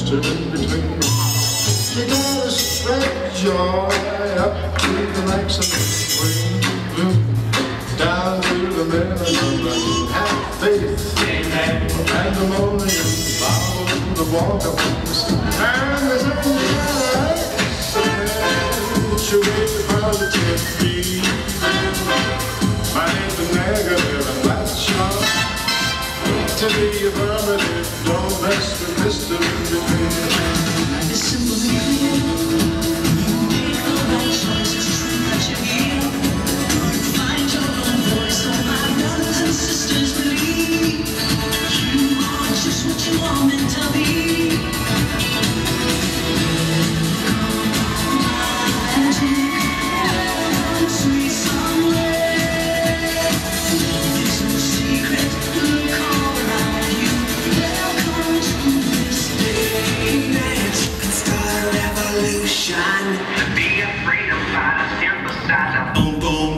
stood in between. You gotta spread joy up to the maximum green, down to the minimum, and have faith. Pandemonium, follow the walk of peace, and there's should be the positive be. Find the negative and latch on to the affirmative. Don't mess with this in between. It's simple and clear. Make the right choice. It's true that you hear. Find your own voice. All my brothers and sisters believe you are just what you are meant to be. Be afraid of fire, stand beside a boom boom.